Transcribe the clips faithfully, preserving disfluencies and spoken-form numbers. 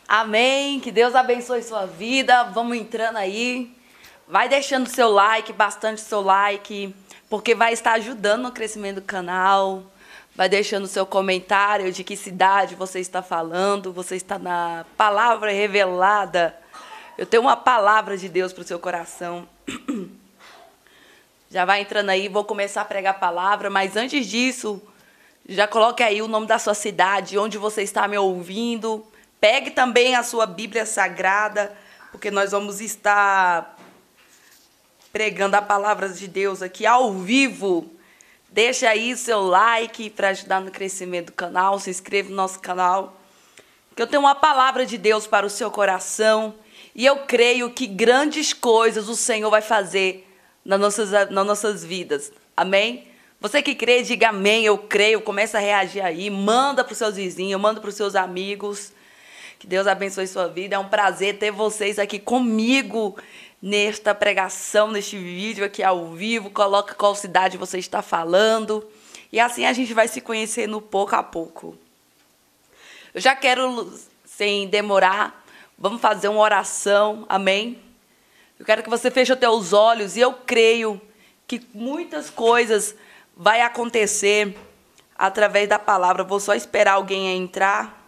Amém. Que Deus abençoe sua vida. Vamos entrando aí. Vai deixando seu like, bastante seu like, porque vai estar ajudando no crescimento do canal. Vai deixando seu comentário de que cidade você está falando. Você está na palavra revelada. Eu tenho uma palavra de Deus para o seu coração. Já vai entrando aí, vou começar a pregar a palavra, mas antes disso, já coloque aí o nome da sua cidade, onde você está me ouvindo. Pegue também a sua Bíblia Sagrada, porque nós vamos estar pregando a palavra de Deus aqui ao vivo. Deixa aí seu like para ajudar no crescimento do canal, se inscreva no nosso canal, que eu tenho uma palavra de Deus para o seu coração e eu creio que grandes coisas o Senhor vai fazer nas nossas, nas nossas vidas. Amém? Você que crê, diga amém, eu creio, começa a reagir aí, manda para os seus vizinhos, manda para os seus amigos. Que Deus abençoe sua vida. É um prazer ter vocês aqui comigo nesta pregação, neste vídeo aqui ao vivo. Coloca qual cidade você está falando. E assim a gente vai se conhecendo pouco a pouco. Eu já quero, sem demorar, vamos fazer uma oração. Amém? Eu quero que você feche os teus olhos e eu creio que muitas coisas vai acontecer através da palavra. Vou só esperar alguém entrar.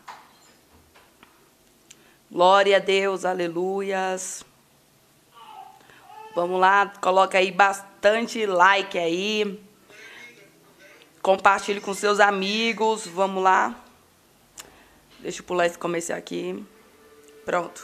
Glória a Deus, aleluias. Vamos lá, coloca aí bastante like aí. Compartilhe com seus amigos. Vamos lá. Deixa eu pular esse comercial aqui. Pronto.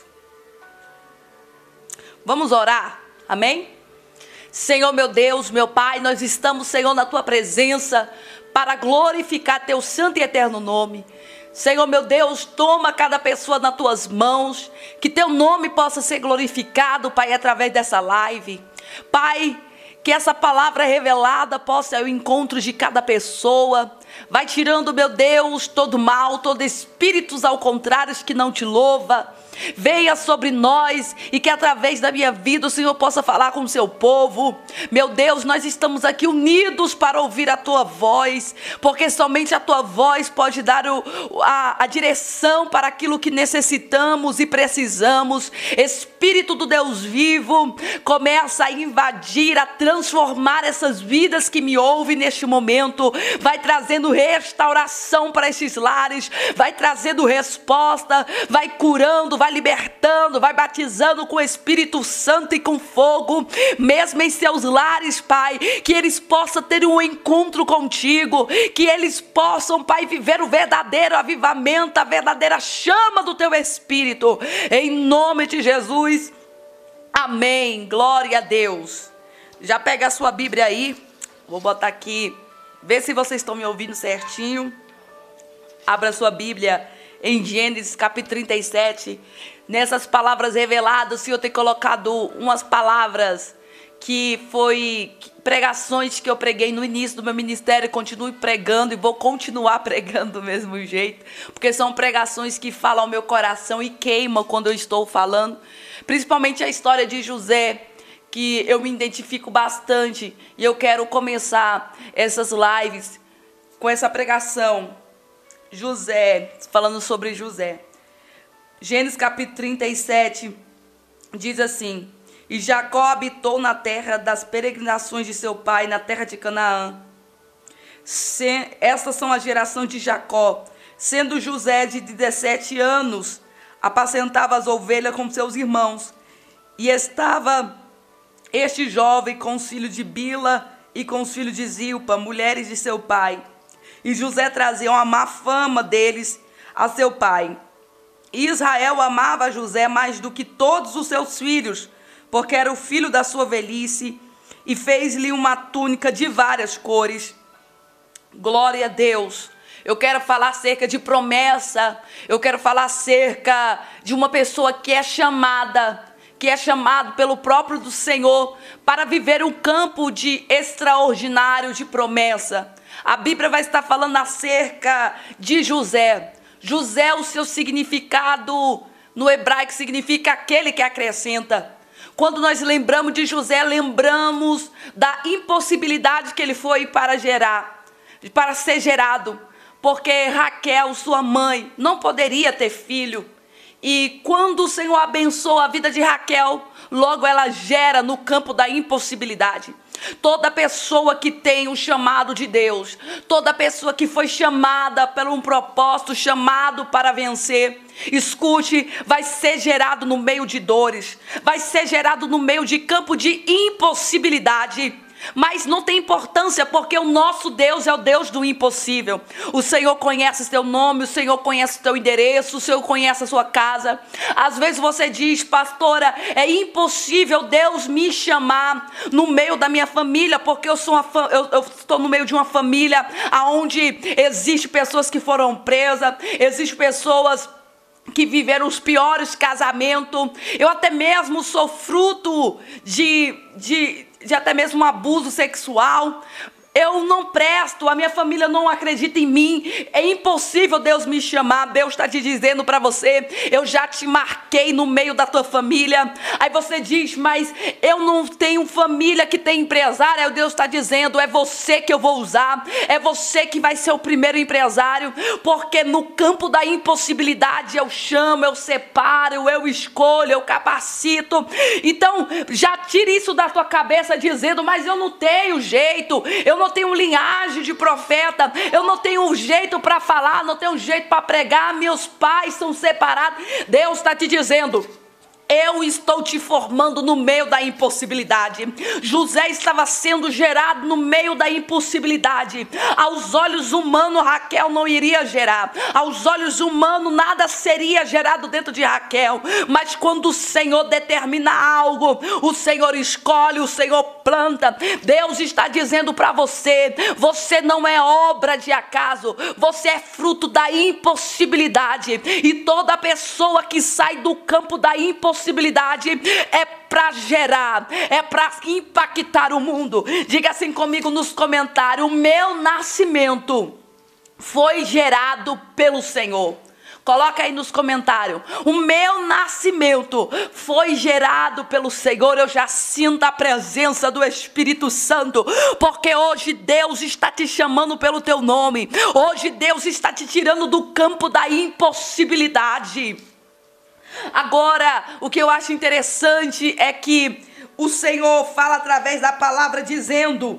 Vamos orar, amém? Senhor, meu Deus, meu Pai, nós estamos, Senhor, na Tua presença para glorificar Teu santo e eterno nome. Senhor, meu Deus, toma cada pessoa nas Tuas mãos, que Teu nome possa ser glorificado, Pai, através dessa live. Pai, que essa palavra revelada possa ir ao encontro de cada pessoa. Vai tirando, meu Deus, todo mal, todo espíritos ao contrário que não te louva. Venha sobre nós e que através da minha vida o Senhor possa falar com o seu povo. Meu Deus, nós estamos aqui unidos para ouvir a tua voz, porque somente a tua voz pode dar o, a, a direção para aquilo que necessitamos e precisamos. Espírito do Deus vivo, começa a invadir, a transformar essas vidas que me ouvem neste momento. Vai trazendo restauração para esses lares, vai trazendo resposta, vai curando, vai libertando, vai batizando com o Espírito Santo e com fogo, mesmo em seus lares, Pai, que eles possam ter um encontro contigo, que eles possam, Pai, viver o verdadeiro avivamento, a verdadeira chama do teu Espírito, em nome de Jesus, amém, glória a Deus. Já pega a sua Bíblia aí, vou botar aqui, vê se vocês estão me ouvindo certinho, abra a sua Bíblia em Gênesis capítulo trinta e sete, nessas palavras reveladas, o Senhor tem colocado umas palavras que foi pregações que eu preguei no início do meu ministério, continuo pregando e vou continuar pregando do mesmo jeito, porque são pregações que falam ao meu coração e queimam quando eu estou falando, principalmente a história de José, que eu me identifico bastante e eu quero começar essas lives com essa pregação. José, falando sobre José. Gênesis capítulo trinta e sete diz assim: E Jacó habitou na terra das peregrinações de seu pai, na terra de Canaã. Se, estas são a geração de Jacó. Sendo José de dezessete anos, apacentava as ovelhas com seus irmãos. E estava este jovem com os filhos de Bila e com os filhos de Zilpa, mulheres de seu pai. E José trazia uma má fama deles a seu pai. E Israel amava José mais do que todos os seus filhos, porque era o filho da sua velhice, e fez-lhe uma túnica de várias cores. Glória a Deus. Eu quero falar acerca de promessa, eu quero falar acerca de uma pessoa que é chamada, que é chamado pelo próprio do Senhor para viver um campo de extraordinário de promessa. A Bíblia vai estar falando acerca de José. José, o seu significado no hebraico significa aquele que acrescenta. Quando nós lembramos de José, lembramos da impossibilidade que ele foi para gerar, para ser gerado, porque Raquel, sua mãe, não poderia ter filho. E quando o Senhor abençoa a vida de Raquel, logo ela gera no campo da impossibilidade. Toda pessoa que tem o chamado de Deus, toda pessoa que foi chamada por um propósito, chamado para vencer, escute, vai ser gerado no meio de dores, vai ser gerado no meio de campo de impossibilidade. Mas não tem importância, porque o nosso Deus é o Deus do impossível. O Senhor conhece o seu nome, o Senhor conhece o seu endereço, o Senhor conhece a sua casa. Às vezes você diz: pastora, é impossível Deus me chamar no meio da minha família, porque eu, sou uma, eu, eu estou no meio de uma família onde existem pessoas que foram presas, existem pessoas que viveram os piores casamentos. Eu até mesmo sou fruto de... de de até mesmo um abuso sexual. Eu não presto, a minha família não acredita em mim, é impossível Deus me chamar. Deus está te dizendo para você: eu já te marquei no meio da tua família. Aí você diz: mas eu não tenho família que tem empresário. Aí Deus está dizendo: é você que eu vou usar, é você que vai ser o primeiro empresário, porque no campo da impossibilidade eu chamo, eu separo, eu escolho, eu capacito. Então já tire isso da tua cabeça dizendo: mas eu não tenho jeito, eu não Eu não tenho linhagem de profeta, eu não tenho um jeito para falar, não tenho um jeito para pregar, meus pais são separados. Deus está te dizendo: eu estou te formando no meio da impossibilidade. José estava sendo gerado no meio da impossibilidade. Aos olhos humanos, Raquel não iria gerar. Aos olhos humanos, nada seria gerado dentro de Raquel. Mas quando o Senhor determina algo, o Senhor escolhe, o Senhor planta. Deus está dizendo para você: você não é obra de acaso, você é fruto da impossibilidade. E toda pessoa que sai do campo da impossibilidade é para gerar, é para impactar o mundo. Diga assim comigo nos comentários: o meu nascimento foi gerado pelo Senhor. Coloca aí nos comentários: o meu nascimento foi gerado pelo Senhor. Eu já sinto a presença do Espírito Santo, porque hoje Deus está te chamando pelo teu nome. Hoje Deus está te tirando do campo da impossibilidade. Agora, o que eu acho interessante é que o Senhor fala através da palavra dizendo: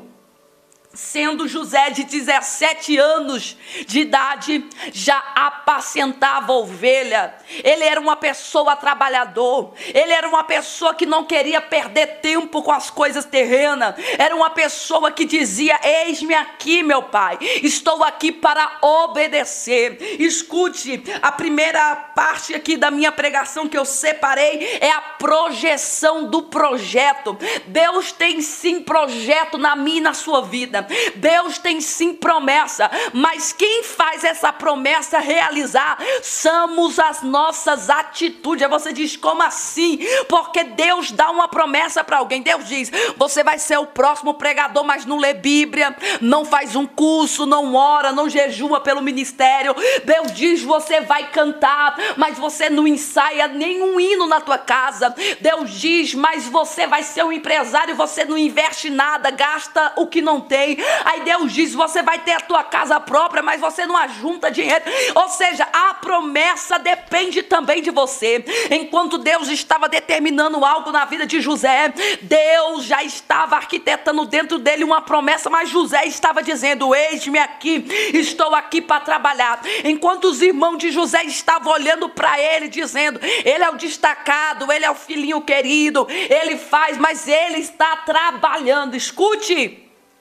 sendo José de dezessete anos de idade, já apacentava ovelha. Ele era uma pessoa trabalhador, ele era uma pessoa que não queria perder tempo com as coisas terrenas, era uma pessoa que dizia: eis-me aqui, meu pai, estou aqui para obedecer. Escute, a primeira parte aqui da minha pregação que eu separei é a projeção do projeto. Deus tem sim projeto na minha e na sua vida. Deus tem sim promessa, mas quem faz essa promessa realizar somos as nossas atitudes. Aí você diz: como assim? Porque Deus dá uma promessa para alguém. Deus diz: você vai ser o próximo pregador, mas não lê Bíblia, não faz um curso, não ora, não jejua pelo ministério. Deus diz: você vai cantar, mas você não ensaia nenhum hino na tua casa. Deus diz: mas você vai ser um empresário, você não investe nada, gasta o que não tem. Aí Deus diz: você vai ter a tua casa própria, mas você não ajunta dinheiro. Ou seja, a promessa depende também de você. Enquanto Deus estava determinando algo na vida de José, Deus já estava arquitetando dentro dele uma promessa, mas José estava dizendo: eis-me aqui, estou aqui para trabalhar. Enquanto os irmãos de José estavam olhando para ele, dizendo: ele é o destacado, ele é o filhinho querido, ele faz, mas ele está trabalhando. Escute,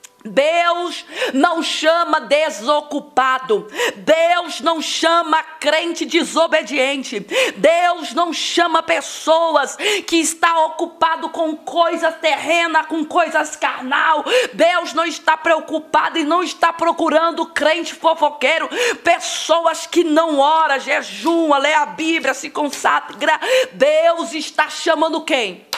Deus não chama desocupado, Deus não chama crente desobediente, Deus não chama pessoas que estão ocupadas com coisas terrenas, com coisas carnal. Deus não está preocupado e não está procurando crente fofoqueiro, pessoas que não oram, jejuam, lê a Bíblia, se consagra. Deus está chamando quem?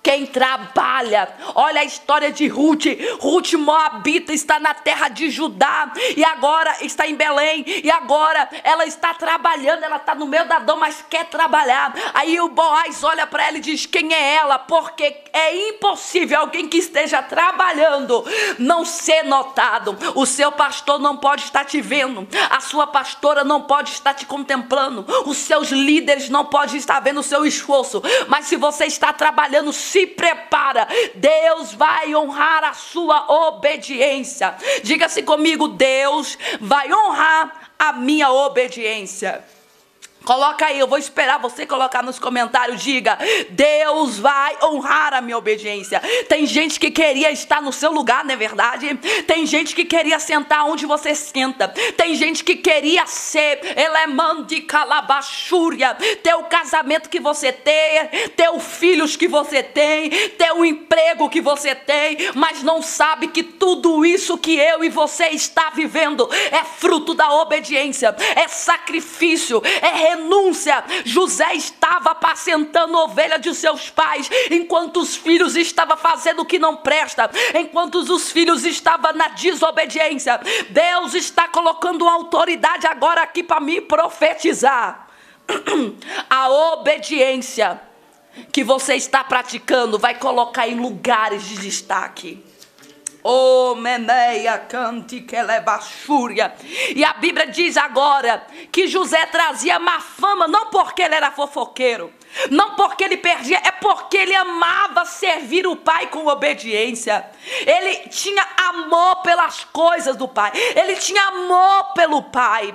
quem trabalha. Olha a história de Ruth. Ruth moabita está na terra de Judá e agora está em Belém e agora ela está trabalhando, ela está no meio da dor, mas quer trabalhar. Aí o Boaz olha para ela e diz: quem é ela? Porque é impossível alguém que esteja trabalhando não ser notado. O seu pastor não pode estar te vendo, a sua pastora não pode estar te contemplando, os seus líderes não podem estar vendo o seu esforço, mas se você está trabalhando, se prepara, Deus vai honrar a sua obediência. Diga-se comigo: Deus vai honrar a minha obediência. Coloca aí, eu vou esperar você colocar nos comentários. Diga: Deus vai honrar a minha obediência. Tem gente que queria estar no seu lugar, não é verdade? Tem gente que queria sentar onde você senta. Tem gente que queria ser elemã de calabachúria, ter o casamento que você tem, ter os filhos que você tem, ter o emprego que você tem, mas não sabe que tudo isso que eu e você está vivendo é fruto da obediência, é sacrifício, é renúncia. José estava apacentando a ovelha de seus pais, enquanto os filhos estavam fazendo o que não presta, enquanto os filhos estavam na desobediência. Deus está colocando uma autoridade agora aqui para me profetizar. A obediência que você está praticando vai colocar em lugares de destaque. Oh, meneia, cante, que leva fúria. E a Bíblia diz agora que José trazia má fama, não porque ele era fofoqueiro, não porque ele perdia, é porque ele amava servir o pai com obediência. Ele tinha amor pelas coisas do pai, ele tinha amor pelo pai.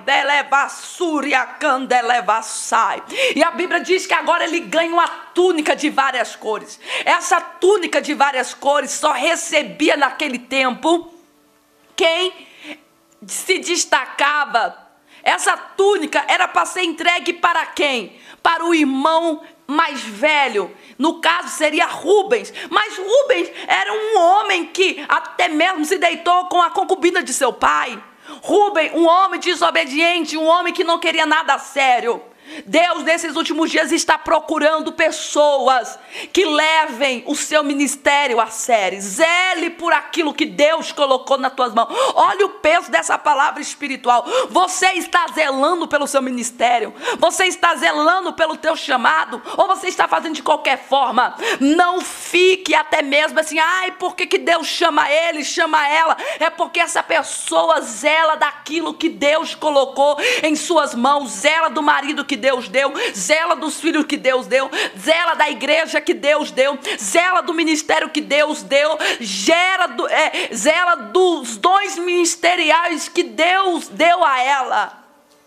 E a Bíblia diz que agora ele ganha uma túnica de várias cores. Essa túnica de várias cores só recebia naquele tempo quem se destacava. Essa túnica era para ser entregue para quem? Para o irmão mais velho. No caso seria Rubens. Mas Rubens era um homem que até mesmo se deitou com a concubina de seu pai. Rubem, um homem desobediente, um homem que não queria nada a sério. Deus, nesses últimos dias, está procurando pessoas que levem o seu ministério a sério. Zele por aquilo que Deus colocou nas tuas mãos. Olha o peso dessa palavra espiritual. Você está zelando pelo seu ministério? Você está zelando pelo teu chamado? Ou você está fazendo de qualquer forma? Não fique até mesmo assim: ai, por que que Deus chama ele, chama ela? É porque essa pessoa zela daquilo que Deus colocou em suas mãos. Zela do marido que Deus deu, zela dos filhos que Deus deu, zela da igreja que Deus deu, zela do ministério que Deus deu, gera do, é, zela dos dons ministeriais que Deus deu a ela.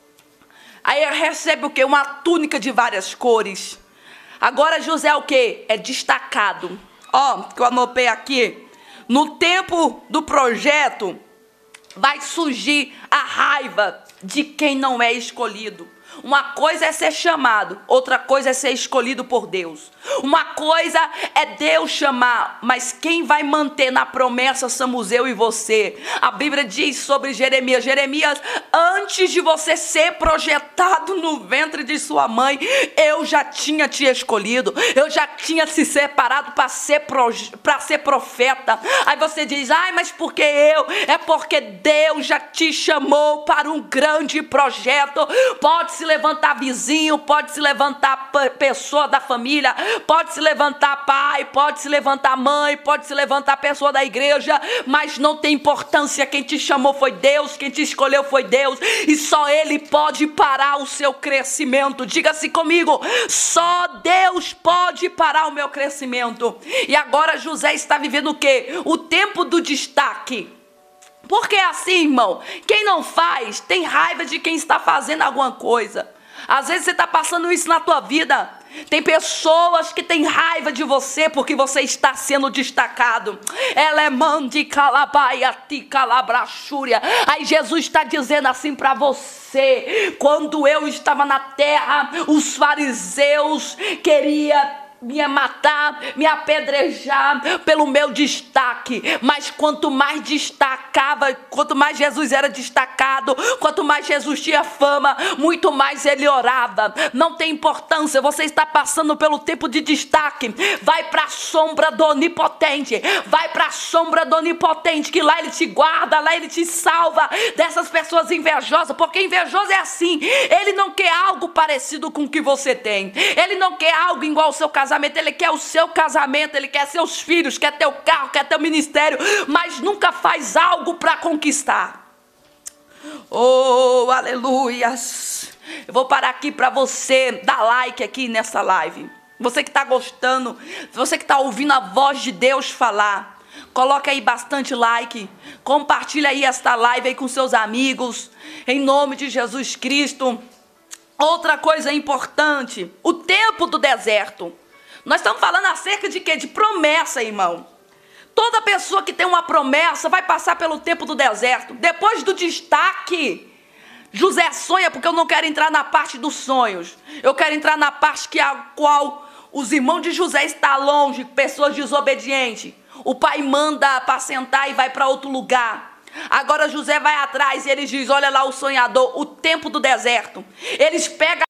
Aí ela recebe o quê? Uma túnica de várias cores. Agora José é o quê? É destacado. Ó, que eu anotei aqui. No tempo do projeto vai surgir a raiva de quem não é escolhido. Uma coisa é ser chamado, outra coisa é ser escolhido por Deus. Uma coisa é Deus chamar, mas quem vai manter na promessa somos eu e você. A Bíblia diz sobre Jeremias: Jeremias, antes de você ser projetado no ventre de sua mãe, eu já tinha te escolhido, eu já tinha te separado para ser, para ser profeta. Aí você diz: ai, mas por que eu? É porque Deus já te chamou para um grande projeto. Pode se levantar vizinho, pode se levantar pessoa da família, pode se levantar pai, pode se levantar mãe, pode se levantar pessoa da igreja, mas não tem importância. Quem te chamou foi Deus, quem te escolheu foi Deus, e só Ele pode parar o seu crescimento. Diga-se comigo: só Deus pode parar o meu crescimento. E agora José está vivendo o quê? O tempo do destaque. Porque é assim, irmão, quem não faz tem raiva de quem está fazendo alguma coisa. Às vezes você está passando isso na tua vida. Tem pessoas que têm raiva de você porque você está sendo destacado. Ela é mande calabaia ti calabrachúria. Aí Jesus está dizendo assim para você: quando eu estava na terra, os fariseus queriam me matar, me apedrejar pelo meu destaque. Mas quanto mais destacava, quanto mais Jesus era destacado, quanto mais Jesus tinha fama, muito mais ele orava. Não tem importância, você está passando pelo tempo de destaque. Vai para a sombra do Onipotente. Vai para a sombra do Onipotente, que lá ele te guarda, lá ele te salva dessas pessoas invejosas. Porque invejoso é assim, ele não quer algo parecido com o que você tem. Ele não quer algo igual ao seu casamento, ele quer o seu casamento, ele quer seus filhos, quer teu carro, quer teu ministério, mas nunca faz algo para conquistar. Oh, aleluias. Eu vou parar aqui para você dar like aqui nessa live. Você que está gostando, você que está ouvindo a voz de Deus falar, coloca aí bastante like, compartilha aí esta live aí com seus amigos, em nome de Jesus Cristo. Outra coisa importante, o tempo do deserto. Nós estamos falando acerca de quê? De promessa, irmão. Toda pessoa que tem uma promessa vai passar pelo tempo do deserto. Depois do destaque, José sonha, porque eu não quero entrar na parte dos sonhos. Eu quero entrar na parte que a qual os irmãos de José estão longe, pessoas desobedientes. O pai manda apacentar e vai para outro lugar. Agora José vai atrás e ele diz, olha lá o sonhador, o tempo do deserto. Eles pegam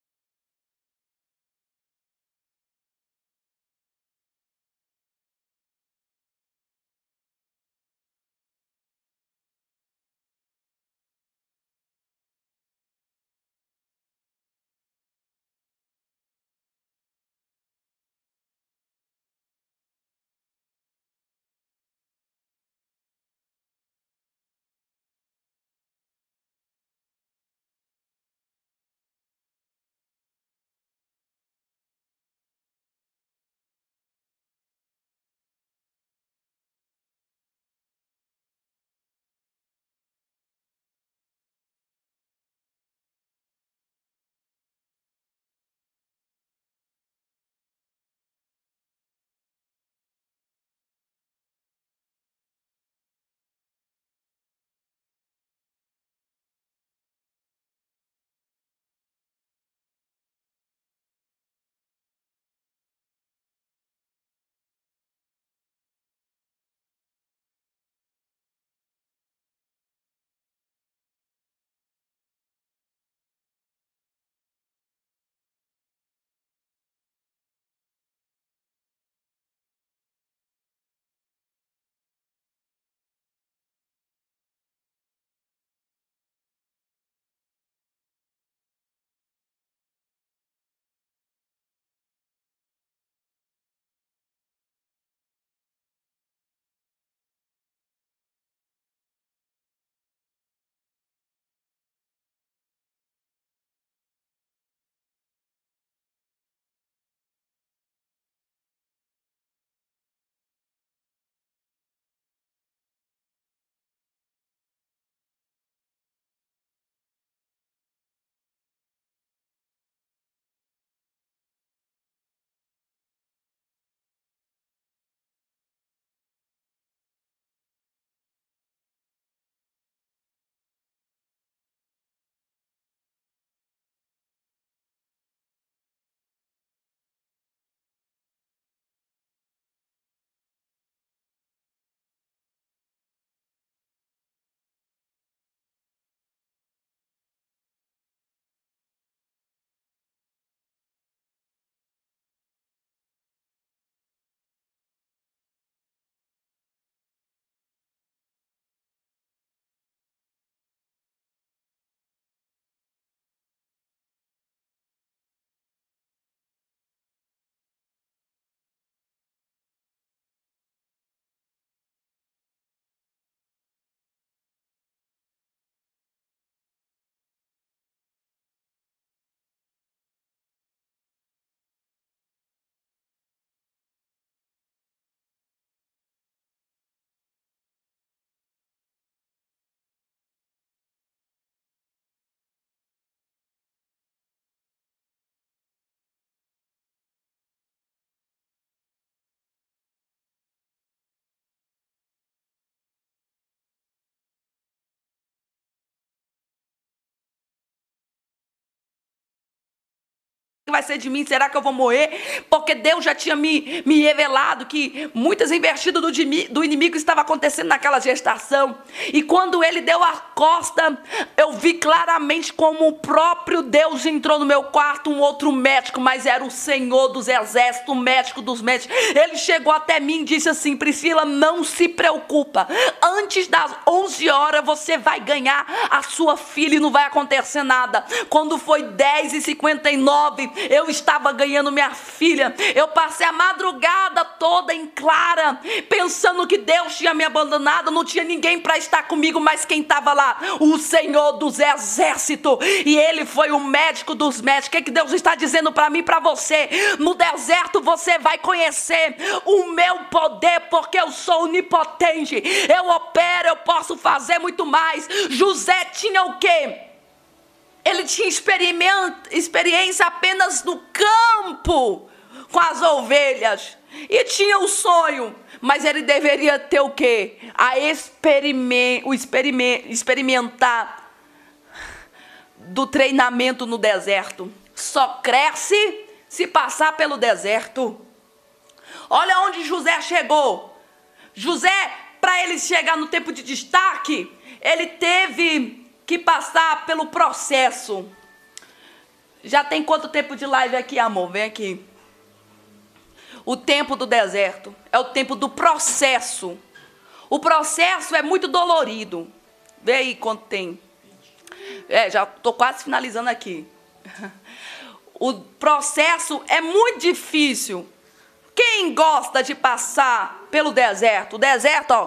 vai ser de mim? Será que eu vou morrer? Porque Deus já tinha me, me revelado que muitas investidas do, do inimigo estavam acontecendo naquela gestação. E quando ele deu a costa, eu vi claramente como o próprio Deus entrou no meu quarto, um outro médico, mas era o Senhor dos Exércitos, o médico dos médicos. Ele chegou até mim e disse assim: Priscila, não se preocupa. Antes das onze horas você vai ganhar a sua filha e não vai acontecer nada. Quando foi dez e cinquenta e nove, eu estava ganhando minha filha. Eu passei a madrugada toda em clara, pensando que Deus tinha me abandonado, não tinha ninguém para estar comigo, mas quem estava lá? O Senhor dos Exércitos. E ele foi o médico dos médicos. O que, que Deus está dizendo para mim e para você? No deserto você vai conhecer o meu poder, porque eu sou onipotente. Eu opero, eu posso fazer muito mais. José tinha o quê? Ele tinha experiência apenas no campo, com as ovelhas. E tinha o sonho, mas ele deveria ter o quê? A experiment, o experiment, experimentar do treinamento no deserto. Só cresce se passar pelo deserto. Olha onde José chegou. José, para ele chegar no tempo de destaque, ele teve que passar pelo processo. Já tem quanto tempo de live aqui, amor? Vem aqui. O tempo do deserto é o tempo do processo. O processo é muito dolorido. Vê aí quanto tem. É, já estou quase finalizando aqui. O processo é muito difícil. Quem gosta de passar pelo deserto? O deserto, ó.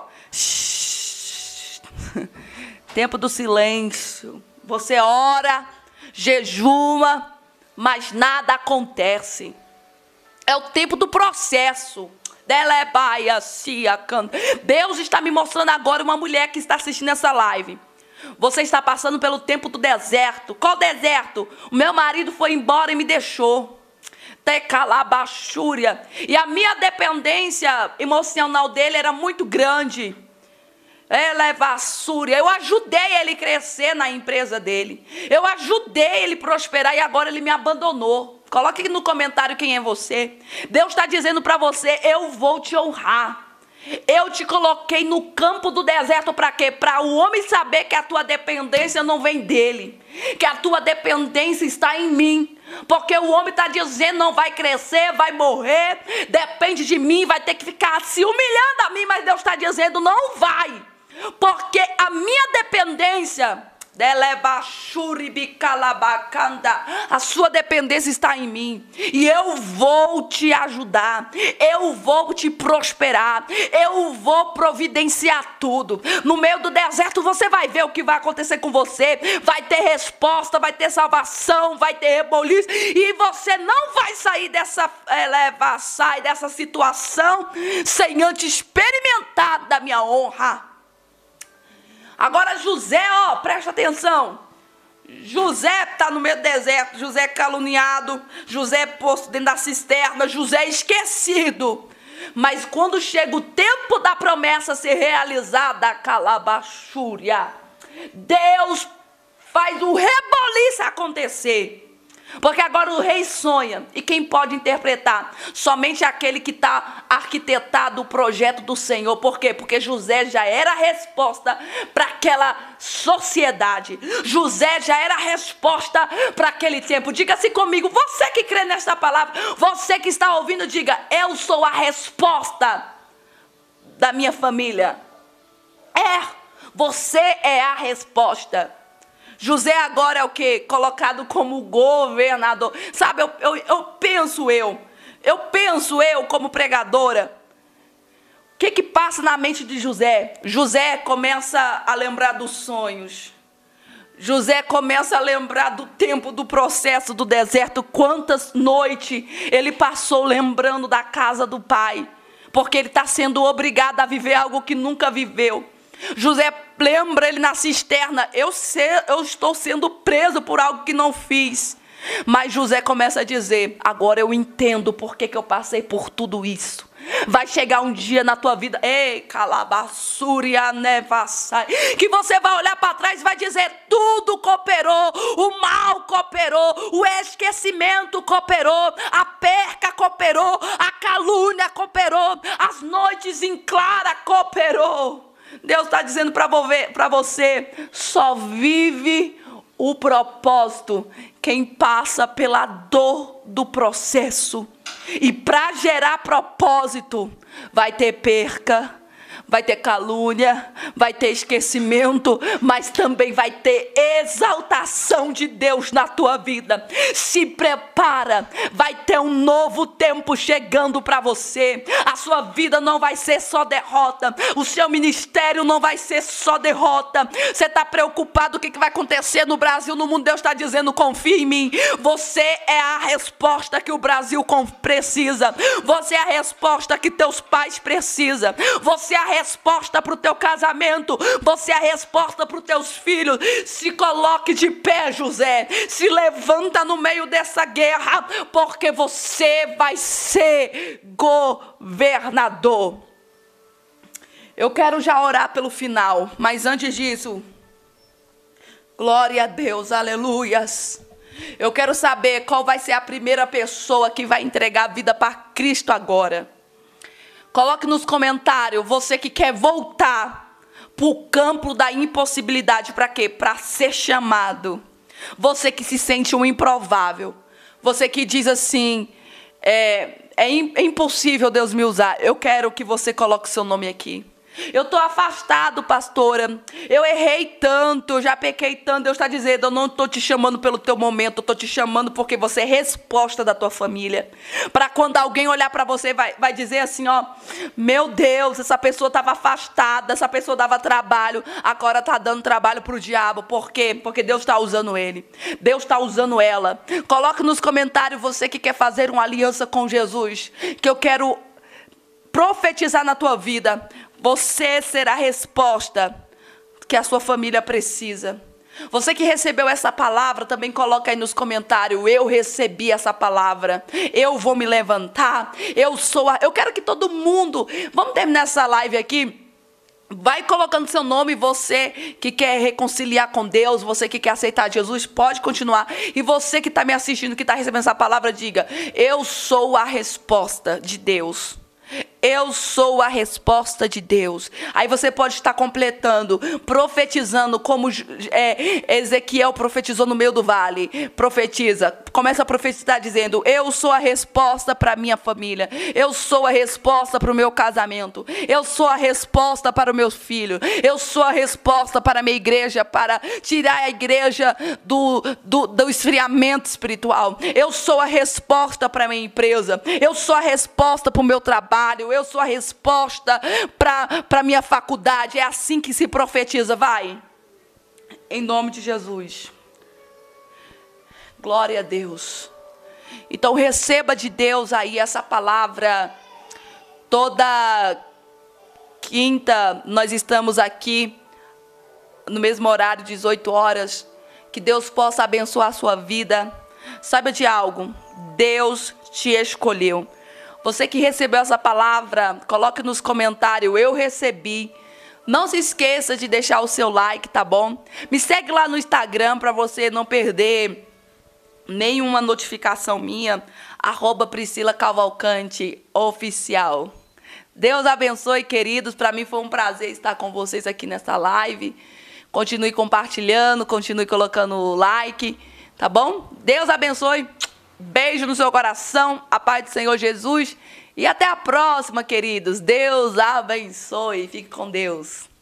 Tempo do silêncio. Você ora, jejuma, mas nada acontece. É o tempo do processo. Deus está me mostrando agora uma mulher que está assistindo essa live. Você está passando pelo tempo do deserto. Qual deserto? O meu marido foi embora e me deixou. Tecalabaxúria. E a minha dependência emocional dele era muito grande. Elevassúria. Eu ajudei ele crescer na empresa dele. Eu ajudei ele prosperar e agora ele me abandonou. Coloque aqui no comentário quem é você. Deus está dizendo para você: eu vou te honrar. Eu te coloquei no campo do deserto para quê? Para o homem saber que a tua dependência não vem dele, que a tua dependência está em mim. Porque o homem está dizendo: não vai crescer, vai morrer, depende de mim, vai ter que ficar se humilhando a mim. Mas Deus está dizendo: não vai, porque a minha dependência, a sua dependência está em mim. E eu vou te ajudar. Eu vou te prosperar. Eu vou providenciar tudo. No meio do deserto você vai ver o que vai acontecer com você. Vai ter resposta, vai ter salvação, vai ter reboliço. E você não vai sair dessa eleva, sai dessa situação sem antes experimentar da minha honra. Agora José, ó, presta atenção. José está no meio do deserto, José é caluniado, José é posto dentro da cisterna, José é esquecido. Mas quando chega o tempo da promessa ser realizada, calabaxúria, Deus faz o reboliço acontecer. Porque agora o rei sonha. E quem pode interpretar? Somente aquele que está arquitetado o projeto do Senhor. Por quê? Porque José já era a resposta para aquela sociedade. José já era a resposta para aquele tempo. Diga-se comigo, você que crê nesta palavra, você que está ouvindo, diga: eu sou a resposta da minha família. É, você é a resposta. José agora é o quê? Colocado como governador. Sabe, eu, eu, eu penso eu, eu penso eu como pregadora. O que que passa na mente de José? José começa a lembrar dos sonhos. José começa a lembrar do tempo do processo do deserto. Quantas noites ele passou lembrando da casa do pai. Porque ele está sendo obrigado a viver algo que nunca viveu. José lembra ele na cisterna: eu, ser, eu estou sendo preso por algo que não fiz. Mas José começa a dizer: agora eu entendo por que, que eu passei por tudo isso. Vai chegar um dia na tua vida, ei, calabassuria nevassai, que você vai olhar para trás e vai dizer: tudo cooperou, o mal cooperou, o esquecimento cooperou, a perca cooperou, a calúnia cooperou, as noites em clara cooperou. Deus está dizendo para você: só vive o propósito quem passa pela dor do processo. E para gerar propósito, vai ter perca, vai ter calúnia, vai ter esquecimento, mas também vai ter exaltação de Deus na tua vida. Se prepara, vai ter um novo tempo chegando para você. A sua vida não vai ser só derrota, o seu ministério não vai ser só derrota. Você está preocupado o que vai acontecer no Brasil, no mundo? Deus está dizendo: confia em mim. Você é a resposta que o Brasil precisa. Você é a resposta que teus pais precisam. Você é a resposta para o teu casamento. Você é a resposta para os teus filhos. Se coloque de pé, José. Se levanta no meio dessa guerra, porque você vai ser governador. Eu quero já orar pelo final, mas antes disso, glória a Deus, aleluias. Eu quero saber qual vai ser a primeira pessoa que vai entregar a vida para Cristo agora. Coloque nos comentários, você que quer voltar para o campo da impossibilidade. Para quê? Para ser chamado. Você que se sente um improvável. Você que diz assim: é, é, é impossível Deus me usar. Eu quero que você coloque seu nome aqui. Eu estou afastado, pastora. Eu errei tanto, eu já pequei tanto. Deus está dizendo: eu não estou te chamando pelo teu momento, eu estou te chamando porque você é resposta da tua família. Para quando alguém olhar para você, vai, vai dizer assim: ó, meu Deus, essa pessoa estava afastada, essa pessoa dava trabalho, agora está dando trabalho para o diabo. Por quê? Porque Deus está usando ele, Deus está usando ela. Coloque nos comentários, você que quer fazer uma aliança com Jesus, que eu quero profetizar na tua vida. Você será a resposta que a sua família precisa. Você que recebeu essa palavra, também coloca aí nos comentários: eu recebi essa palavra, eu vou me levantar, eu sou a... Eu quero que todo mundo, vamos terminar essa live aqui, vai colocando seu nome. Você que quer reconciliar com Deus, você que quer aceitar Jesus, pode continuar. E você que está me assistindo, que está recebendo essa palavra, diga: eu sou a resposta de Deus. Eu sou a resposta de Deus. Aí você pode estar completando, profetizando como é, Ezequiel profetizou no meio do vale. Profetiza, começa a profetizar dizendo: eu sou a resposta para a minha família. Eu sou a resposta para o meu casamento. Eu sou a resposta para o meu filho. Eu sou a resposta para a minha igreja, para tirar a igreja do, do, do esfriamento espiritual. Eu sou a resposta para a minha empresa. Eu sou a resposta para o meu trabalho. Eu sou a resposta para a minha faculdade. É assim que se profetiza, vai. Em nome de Jesus. Glória a Deus. Então receba de Deus aí essa palavra. Toda quinta nós estamos aqui no mesmo horário, dezoito horas. Que Deus possa abençoar a sua vida. Saiba de algo, Deus te escolheu. Você que recebeu essa palavra, coloque nos comentários: eu recebi. Não se esqueça de deixar o seu like, tá bom? Me segue lá no Instagram para você não perder nenhuma notificação minha. Arroba Priscila Cavalcante Oficial. Deus abençoe, queridos. Para mim foi um prazer estar com vocês aqui nessa live. Continue compartilhando, continue colocando like, tá bom? Deus abençoe. Beijo no seu coração, a paz do Senhor Jesus. E até a próxima, queridos. Deus abençoe. Fique com Deus.